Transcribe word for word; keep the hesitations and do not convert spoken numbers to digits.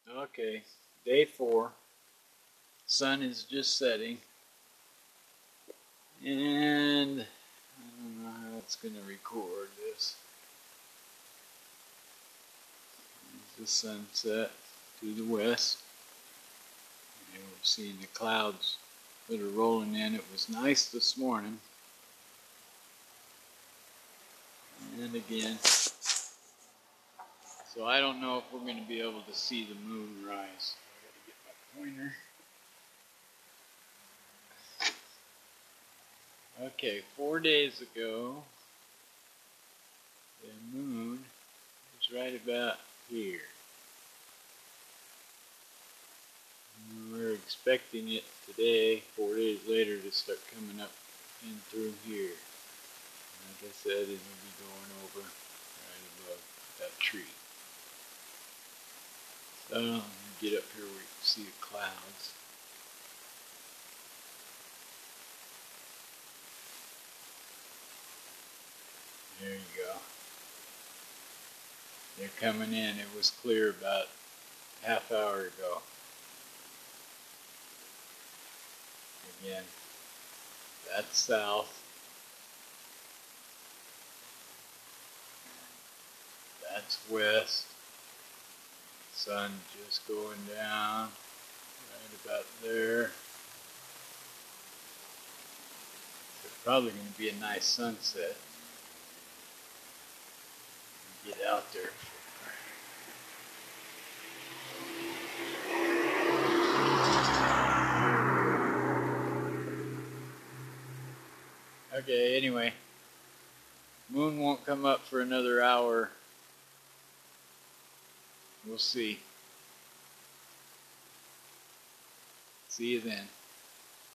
Okay, day four. Sun is just setting, and I don't know how it's going to record this. There's the sunset to the west, and we're seeing the clouds that are rolling in. It was nice this morning, and again, so I don't know if we're going to be able to see the moon rise. I got to get my pointer. Okay, four days ago, the moon was right about here. We're expecting it today, four days later, to start coming up in through here. Like I said, it will be going over right above that tree. So, let me get up here where you can see the clouds. There you go. They're coming in. It was clear about half hour ago. Again, that's south. That's west. Sun just going down right about there. It's probably going to be a nice sunset. Get out there. Okay, anyway, moon won't come up for another hour. We'll see. See you then.